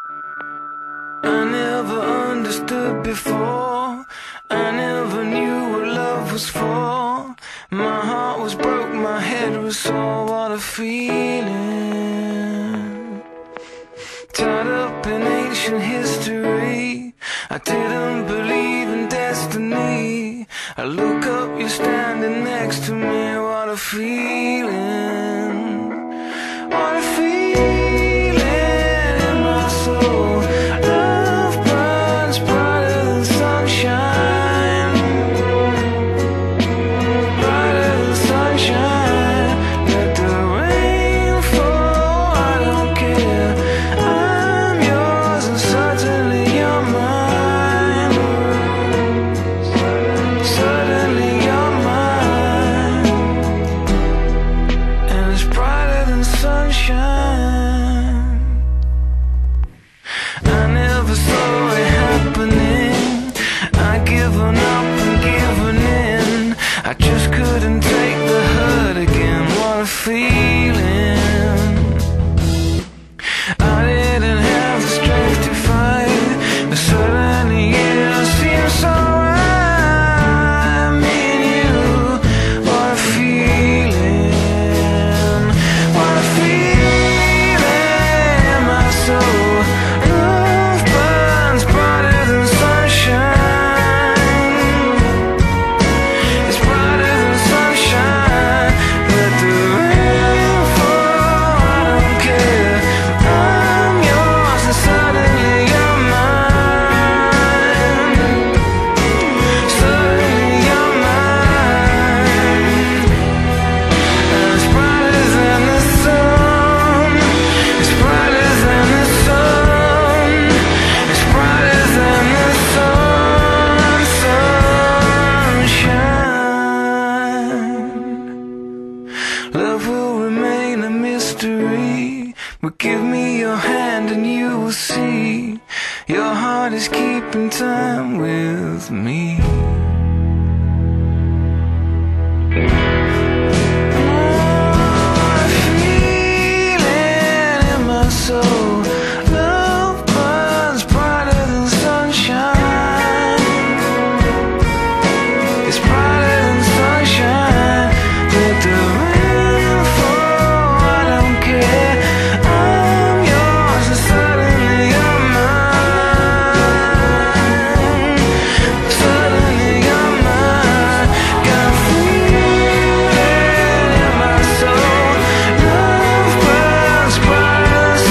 I never understood before. I never knew what love was for. My heart was broke, my head was sore. What a feeling. Tied up in ancient history. I didn't believe in destiny. I look up, you're standing next to me. What a feeling. What a feeling in my soul. Love burns brighter than sunshine. Brighter than sunshine. Let the rain fall, I don't care. I'm yours and suddenly you're mine. Suddenly you're mine. And it's brighter than sunshine. I never saw it happening. I'd given up and given in. I just couldn't take the hurt again. What a feeling. I didn't have the strength to fight, but suddenly it seems so right. Me and you. What a feeling. What a feeling in my soul. Love burns brighter than sunshine. It's brighter than sunshine. Let the rain fall, I don't care. I'm yours and suddenly you're mine. Suddenly you're mine. And it's brighter than the sun. It's brighter than the sun. It's brighter than the sun. Sunshine. Love will remain a mystery, but give me your hand and you will see. Your heart is keeping time with me. What a feeling in my soul. Love burns brighter than sunshine. It's brighter than sunshine. Let the rain fall, I don't care. I'm yours and suddenly you're mine. Suddenly you're mine. Got a feeling in my soul. Love burns brighter than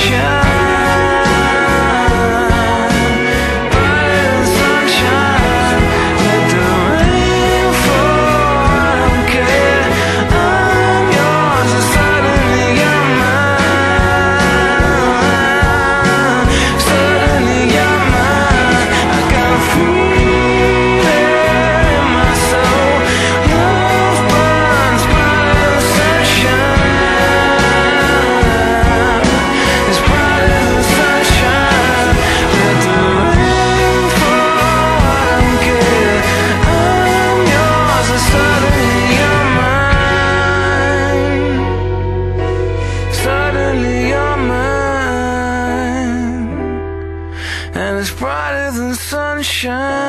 sunshine. Brighter than sunshine. Let the rain fall, I don't care. I'm yours and suddenly you're mine. Suddenly you're mine. I got a feeling in my soul. Love burns brighter than sunshine. It's brighter than sunshine. Let the rain fall, I don't care. I'm yours and suddenly you're mine. Suddenly you're mine. And it's brighter than sunshine.